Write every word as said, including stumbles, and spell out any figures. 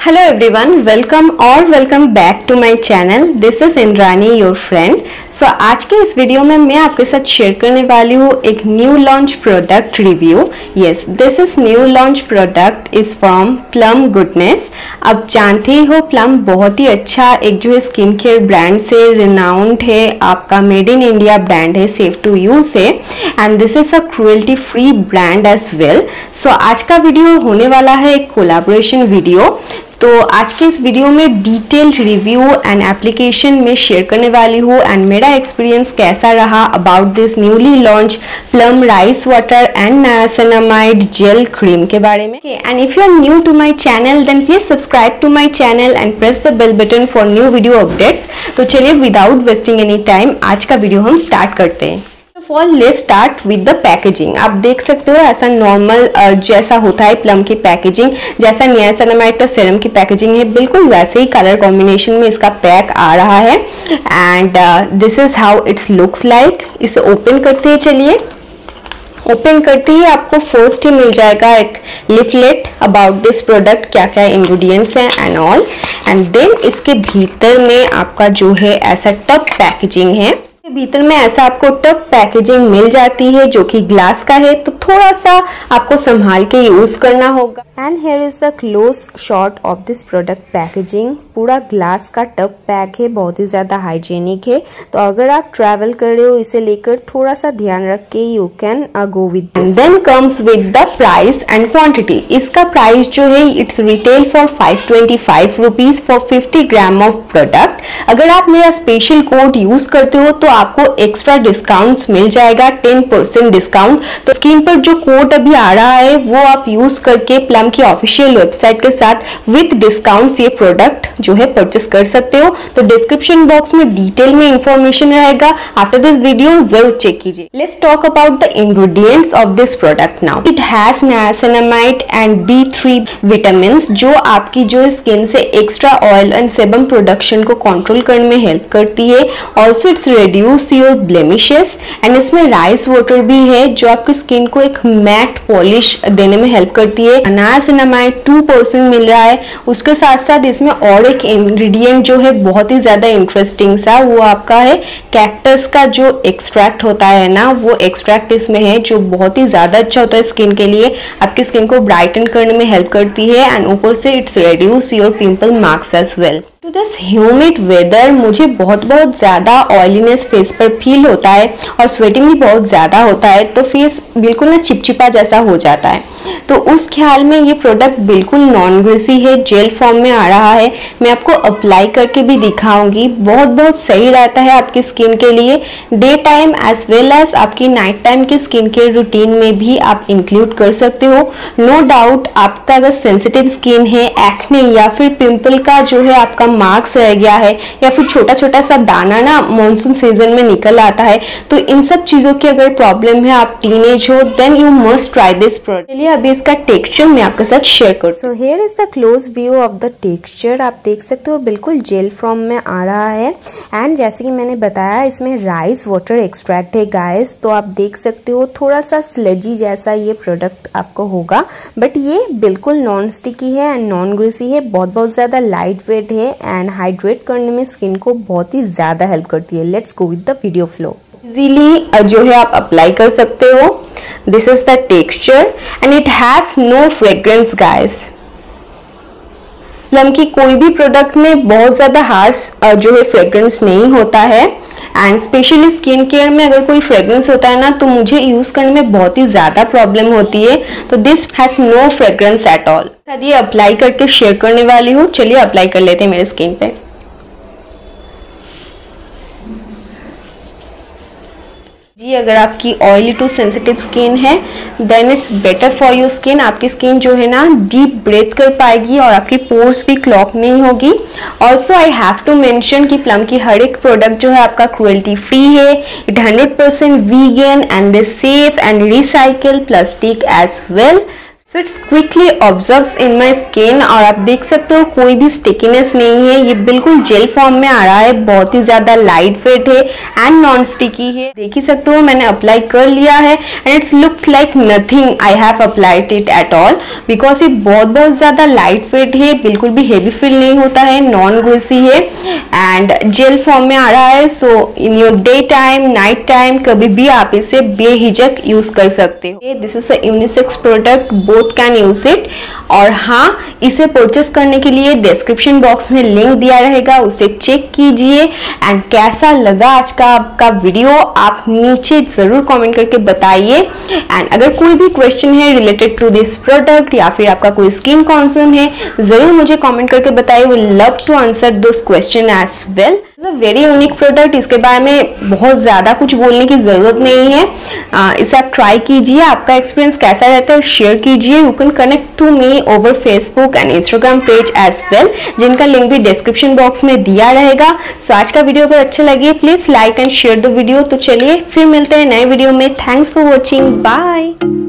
Hello everyone, welcome or welcome back to my channel. This is Indrani, your friend. So आज के इस video में मैं आपके साथ शेयर करने वाली हूँ एक new launch product review. Yes, this is new launch product is from Plum goodness. अब जानते ही हो प्लम बहुत ही अच्छा एक जो है स्किन केयर ब्रांड से रिनाउंड है, आपका मेड इन इंडिया ब्रांड है, सेफ टू यूज है and this is a cruelty free brand as well. So आज का वीडियो होने वाला है एक कोलैबोरेशन वीडियो. तो आज के इस वीडियो में डिटेल्ड रिव्यू एंड एप्लीकेशन में शेयर करने वाली हूँ एंड मेरा एक्सपीरियंस कैसा रहा about this newly launch Plum rice water and niacinamide gel cream के बारे में. And if you are new to my channel then please subscribe to my channel and press the bell button for new video updates. तो चलिए without wasting any time आज का video हम start करते हैं. Let's start with the packaging. आप देख सकते हो ऐसा नॉर्मल जैसा होता है प्लम की पैकेजिंग, जैसा नियासिनामाइड का सीरम की पैकेजिंग है बिल्कुल वैसे ही कलर कॉम्बिनेशन में इसका पैक आ रहा है and this is how it's looks like. इसे ओपन करते हैं. चलिए ओपन करते ही आपको फर्स्ट ही मिल जाएगा एक लिफलेट अबाउट दिस प्रोडक्ट, क्या क्या इंग्रेडिएंट्स हैं एंड ऑल. एंड देन इसके भीतर में आपका जो है ऐसा टब पैकेजिंग है. भीतर में ऐसा आपको टब पैकेजिंग मिल जाती है जो कि ग्लास का है, तो थोड़ा सा आपको संभाल के यूज करना होगा. And here is the close shot of this product packaging. पूरा ग्लास का टब पैक है, बहुत ही ज्यादा हाइजेनिक है. तो अगर आप ट्रैवल कर रहे हो इसे लेकर थोड़ा सा ध्यान रख के you can go with. Then comes with the price and quantity. इसका प्राइस जो है it's retail for five twenty five rupees for fifty gram of product. अगर आप मेरा स्पेशल कोड यूज करते हो तो आपको एक्स्ट्रा डिस्काउंट्स मिल जाएगा, टेन परसेंट डिस्काउंट. तो स्क्रीन पर जो कोड अभी आ रहा है वो आप यूज करके प्लम की ऑफिशियल वेबसाइट के साथ विद डिस्काउंट्स ये प्रोडक्ट जो है परचेस कर सकते हो. तो डिस्क्रिप्शन बॉक्स में डिटेल में इंफॉर्मेशन रहेगा. आफ्टर दिस वीडियो जरूर चेक कीजिए. Let's talk about the ingredients of this product now. It has niacinamide and B three vitamin जो आपकी जो स्किन से extra oil and sebum production को कंट्रोल करने में हेल्प करती है. Also it's reduce your blemishes and इसमें राइस वाटर भी है जो आपकी स्किन को एक मैट पॉलिश देने में हेल्प करती है. नायासिनामाइड टू परसेंट मिल रहा है. उसके साथ साथ इसमें और एक इंग्रेडिएंट जो है बहुत ही ज्यादा इंटरेस्टिंग सा, वो आपका है कैक्टस का जो एक्सट्रैक्ट होता है ना, वो एक्सट्रैक्ट इसमें है जो बहुत ही ज्यादा अच्छा होता है स्किन के लिए. आपकी स्किन को ब्राइटन करने में हेल्प करती है एंड ऊपर से it's reduce your pimple marks as well. To this humid weather मुझे बहुत बहुत ज़्यादा ऑयलीनेस फेस पर फील होता है और स्वेटिंग भी बहुत ज़्यादा होता है, तो फेस बिल्कुल ना चिपचिपा जैसा हो जाता है. तो उस ख्याल में ये प्रोडक्ट बिल्कुल नॉन ग्रीसी है, जेल फॉर्म में आ रहा है. मैं आपको अप्लाई करके भी दिखाऊंगी. बहुत बहुत सही रहता है आपकी स्किन के लिए, day time as well as आपकी नाइट टाइम की स्किन केयर रूटीन में भी आप इंक्लूड कर सकते हो. नो डाउट आपका अगर सेंसिटिव स्किन है, एक्ने या फिर पिंपल का जो है आपका मार्क्स रह गया है या फिर छोटा छोटा सा दाना ना मॉनसून सीजन में निकल आता है, तो इन सब चीजों की अगर प्रॉब्लम है, आप टीनेज हो, then you must try this product. चलिए अभी इसका टेक्सचर मैं आपके साथ शेयर कर. So here is the close view of the texture. आप देख सकते हो बिल्कुल जेल फॉर्म में आ रहा है एंड जैसे कि मैंने बताया इसमें राइस वाटर एक्सट्रैक्ट है गाइस. तो आप देख सकते हो थोड़ा सा स्लजी जैसा ये प्रोडक्ट आपको होगा, बट ये बिल्कुल नॉन स्टिकी है एंड नॉन ग्रीसी है. बहुत बहुत ज्यादा लाइट वेट है एंड हाइड्रेट करने में स्किन को बहुत ही ज्यादा हेल्प करती है. Let's go with the video flow. Easily जो है आप अप्लाई कर सकते हो. This is the texture and it has no fragrance guys. Plum की कोई भी प्रोडक्ट में बहुत ज्यादा हार्श जो है फ्रेग्रेंस नहीं होता है एंड स्पेशली स्किन केयर में अगर कोई फ्रेग्रेंस होता है ना तो मुझे यूज करने में बहुत ही ज्यादा प्रॉब्लम होती है. तो this has no fragrance at all. ये अप्लाई करके शेयर करने वाली हूँ. चलिए अप्लाई कर लेते हैं मेरे स्किन पे. जी अगर आपकी ऑयली टू सेंसिटिव स्किन है then it's better for your skin. आपकी स्किन जो है ना डीप ब्रेथ कर पाएगी और आपकी पोर्स भी क्लॉग नहीं होगी. Also I have to mention कि प्लम की हर एक प्रोडक्ट जो है आपका क्रुएल्टी फ्री है. It hundred percent vegan and they safe and recycle plastic as well. So it's quickly observes in my skin और आप देख सकते हो कोई भी स्टिकीनेस नहीं है, ये बिल्कुल जेल फॉर्म में आ रहा है, बहुत ही ज्यादा लाइट वेट है एंड नॉन स्टिकी है। देख ही सकते हो मैंने अप्लाई कर लिया है and it's looks like nothing I have applied it at all, because ये बहुत बहुत ज्यादा लाइट वेट है, बिल्कुल भी हेवी फील नहीं होता है, नॉन ग्रीसी है एंड जेल फॉर्म में आ रहा है। So in your day time, night time, कभी भी आप इसे बेहिचक यूज कर सकते हो। This is a unisex product, both can use it. और हाँ, इसे परचेस करने के लिए डिस्क्रिप्शन बॉक्स में लिंक दिया रहेगा, उसे चेक कीजिए एंड कैसा लगा आज का आपका वीडियो आप नीचे जरूर कमेंट करके बताइए। एंड अगर कोई भी क्वेश्चन है रिलेटेड टू दिस प्रोडक्ट या फिर आपका कोई स्किन कॉन्सर्न है, जरूर मुझे कमेंट करके बताइए, we love to answer those question as well. It's a very unique product, इसके बारे में बहुत ज्यादा कुछ बोलने की जरूरत नहीं है। आ, इसे आप ट्राई कीजिए, आपका एक्सपीरियंस कैसा रहता है शेयर कीजिए। You can connect to me over Facebook and Instagram page as well, जिनका लिंक भी डिस्क्रिप्शन बॉक्स में दिया रहेगा। सो आज का वीडियो अगर अच्छा लगे please like and share the video. तो चलिए फिर मिलते हैं नए वीडियो में। Thanks for watching, bye.